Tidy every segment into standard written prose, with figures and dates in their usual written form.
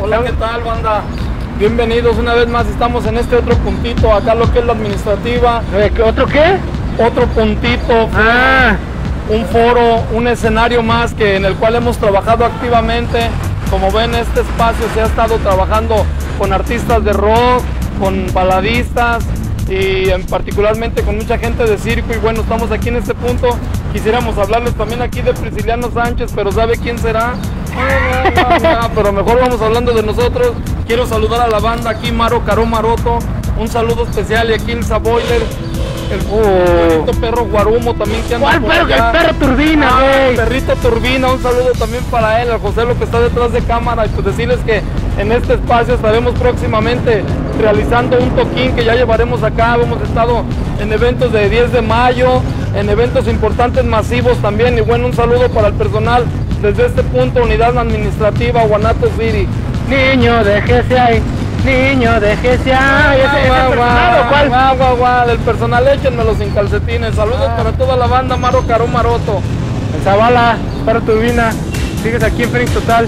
Hola, ¿qué tal, banda? Bienvenidos una vez más, estamos en este otro puntito, acá lo que es la administrativa. ¿Otro qué? Otro puntito, un foro, un escenario más que en el cual hemos trabajado activamente. Como ven, este espacio se ha estado trabajando con artistas de rock, con baladistas y particularmente con mucha gente de circo. Y bueno, estamos aquí en este punto. Quisiéramos hablarles también aquí de Prisciliano Sánchez, pero ¿sabe quién será? No, pero mejor vamos hablando de nosotros. Quiero saludar a la banda aquí, Maro Caro Maroto, un saludo especial, y aquí el Saboiler, el perrito perro Guarumo también que anda. ¿Cuál por perro? allá. El perro Turbina, güey. El perrito Turbina, un saludo también para él, a José lo que está detrás de cámara, y pues decirles que en este espacio estaremos próximamente realizando un toquín que ya llevaremos a cabo. Hemos estado en eventos de 10 de mayo, en eventos importantes masivos también, y bueno, un saludo para el personal desde este punto, unidad administrativa Guanatos City. Niño, déjese ahí. Niño, déjese ahí. El personal, échenmelo sin calcetines. Saludos para toda la banda, Maro Caro Maroto. El Zavala, perro Turbina. Sigues aquí en Fénix Total.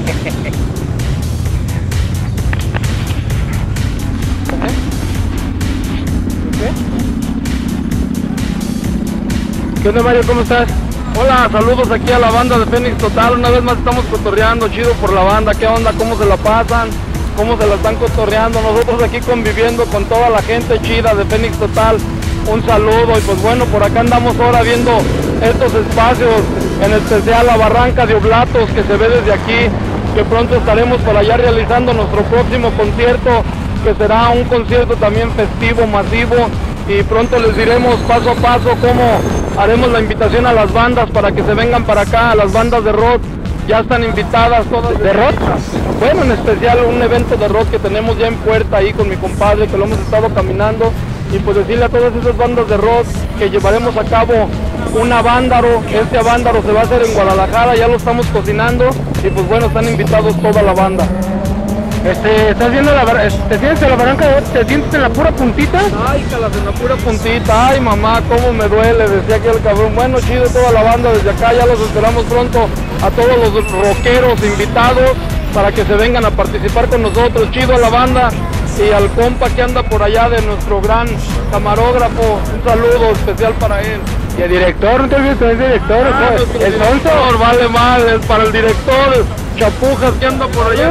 ¿Qué onda, Mario? ¿Cómo estás? Hola, saludos aquí a la banda de Fénix Total. Una vez más estamos cotorreando, chido por la banda. ¿Qué onda? ¿Cómo se la pasan? ¿Cómo se la están cotorreando? Nosotros aquí conviviendo con toda la gente chida de Fénix Total. Un saludo, y pues bueno, por acá andamos ahora viendo estos espacios, en especial la Barranca de Oblatos que se ve desde aquí, que pronto estaremos por allá realizando nuestro próximo concierto, que será un concierto también festivo, masivo, y pronto les diremos paso a paso cómo haremos la invitación a las bandas para que se vengan para acá, a las bandas de rock. Ya están invitadas todas. ¿De rock? Bueno, en especial un evento de rock que tenemos ya en puerta ahí con mi compadre, que lo hemos estado caminando, y pues decirle a todas esas bandas de rock que llevaremos a cabo un avándaro. Este avándaro se va a hacer en Guadalajara, ya lo estamos cocinando, y pues bueno, están invitados toda la banda. ¿Estás viendo te sientes en la barranca? ¿Te sientes en la pura puntita? Ay, calas, en la pura puntita. Ay, mamá, cómo me duele, decía aquí el cabrón. Bueno, chido toda la banda desde acá, ya los esperamos pronto a todos los rockeros invitados para que se vengan a participar con nosotros. Chido a la banda y al compa que anda por allá de nuestro gran camarógrafo, un saludo especial para él. Y el director, no te olvides que es director, el director, vale mal, es para el director Chapujas que anda por allá.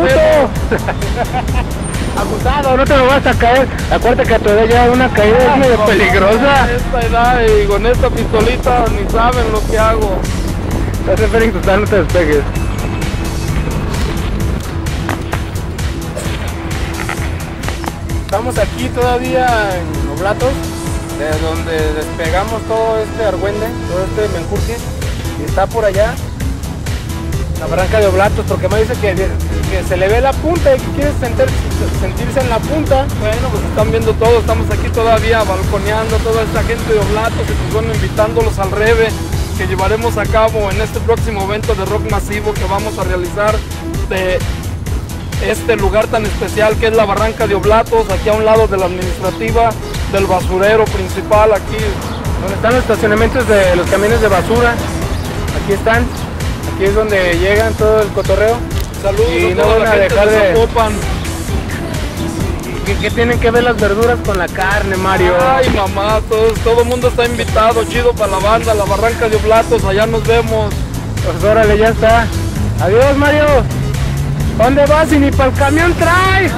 Abusado, no te lo vas a caer. Acuérdate que a tu edad ya una caída es medio peligrosa. A esta edad y con esta pistolita ni saben lo que hago. Estás en Fénix Total, no te despegues. Estamos aquí todavía en Oblatos, de donde despegamos todo este argüende, todo este menjurje, y está por allá la barranca de Oblatos, porque me dice que se le ve la punta y que quiere sentirse en la punta. Bueno, pues están viendo todo, estamos aquí todavía balconeando toda esta gente de Oblatos, y pues bueno, invitándolos al Reve que llevaremos a cabo en este próximo evento de rock masivo que vamos a realizar de este lugar tan especial que es la Barranca de Oblatos, aquí a un lado de la administrativa, del basurero principal, aquí donde están los estacionamientos de los camiones de basura. Aquí están, aquí es donde llegan todo el cotorreo. Saludos y a no toda van la a gente dejar de Zapopan. ¿Qué tienen que ver las verduras con la carne, Mario? Ay, mamá, todo el mundo está invitado, chido para la banda, la Barranca de Oblatos, allá nos vemos. Pues órale, ya está. Adiós, Mario. ¿Dónde vas? Y ni para el camión traes.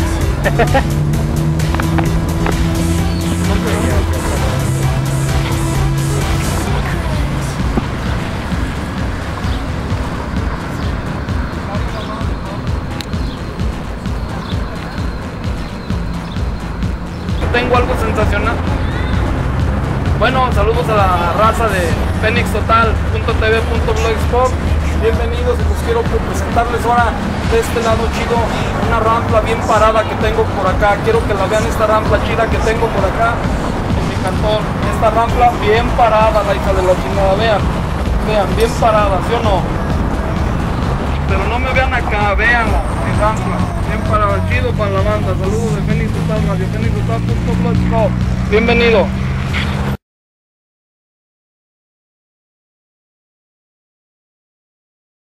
Tengo algo sensacional. Bueno, saludos a la raza de fenixtotal.tv.blogspot. Bienvenidos, y pues quiero presentarles ahora de este lado chido una rampla bien parada que tengo por acá. Quiero que la vean, esta rampla chida que tengo por acá en mi cantón. Esta rampla bien parada, la hija de la chingada, vean, bien parada, ¿sí o no? Pero no me vean acá, veanla, mi rampla, bien parada, chido para la banda. Saludos de Fénix Total, Radio Fénix Total.blogspot. Bienvenido.